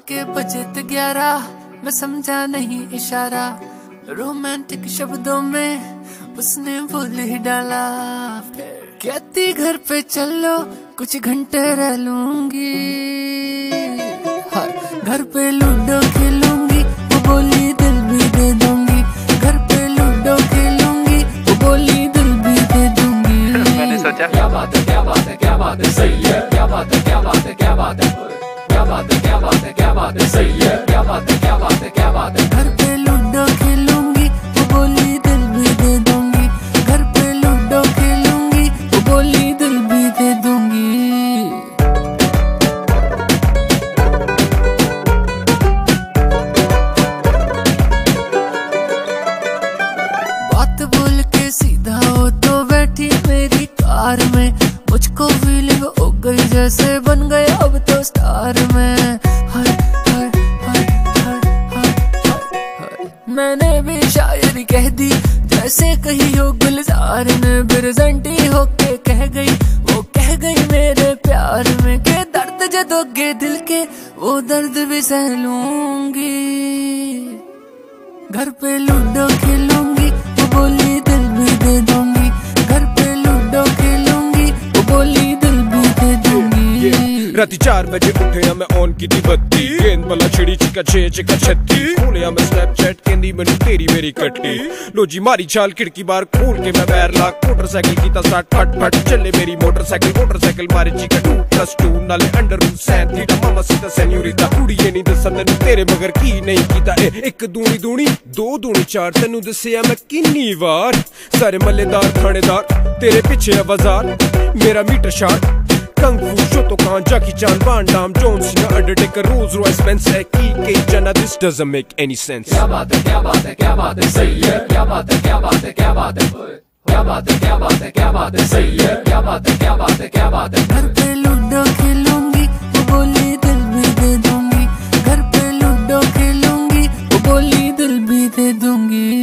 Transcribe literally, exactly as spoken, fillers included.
के बजे थे ग्यारह, मैं समझा नहीं इशारा, रोमांटिक शब्दों में उसने बोल ही डाला। कहती घर पे चलो कुछ घंटे रह लूंगी, घर पे लूडो खेलूंगी, वो बोली दिल भी दे दूंगी। घर पे लूडो खेलूंगी, वो बोली दिल भी दे दूंगी। मैंने सोचा क्या बात है क्या बात है क्या बात है सही है, क्या बात है क्या बात है क्या बात है, क्या बात है क्या बात है क्या बात है सही है, क्या बात है क्या बात है क्या बात है। घर पे लूडो खेलूंगी, वो बोली दिल भी दे दूंगी। घर पे लूडो खेलूंगी, वो बोली दिल भी दे दूंगी। बात बोल के सीधा हो तो बैठी मेरी कार में, मुझको फीलिंग हो गई जैसे बन गए अब तो स्टार में। हाय हाय हाय हाय हाय हाय, मैंने भी शायरी कह दी जैसे कही हो गुलजार ने, बिरजंटी होके कह गई वो कह गई मेरे प्यार में। के दर्द जो दोगे दिल के वो दर्द भी सह लूंगी। घर पे लूडो खेलूंगी, वो बोली दिल भी दे दूंगी। घर पे लूडो खेलूंगी, वो बोली दिल भी दे दूंगी। राती चार बजे उठे मैं ऑन की दी बत्ती, गेंद बल्ला छिड़ी चिका छे चिका छत्ती, खोलिया मैं स्नैपचैट कहंदी मैनू तेरी मेरी कट्टी। लो जी मारी चाल खिड़की बार खोल के मैं पैर ला, मोटरसाइकिल कीता स्टार्ट फट फट चले मेरी मोटरसाइकिल। मोटरसाइकिल मारे चिका टू प्लस टू नाले अंडर रूट सैन थीटा मामा सीता सेन्यूरिटा। कुड़िए नहीं दसा तैनू तेरे मगर की नहीं कीता ए, एक दूनी दूनी दो दूनी चार, तैनू दसिया मैं किन्नी वार। सारे मल्लेदार थानेदार तेरे पिछे बाजार, मेरा metre short kung fu Shotokan Jackie Chan Van Damme John Cena Undertaker Rolls Royce Benz है की के जना। This doesn't make any sense. क्या बात है क्या बात है क्या बात है सही है, क्या बात है क्या बात है क्या बात है, क्या बात है क्या बात है क्या बात है सही है, क्या बात है क्या बात है क्या बात है। घर पे लूडो खेलूंगी, वो बोली दिल भी दे दूंगी। घर पे लूडो खेलूंगी, वो बोली दिल भी दे दूंगी।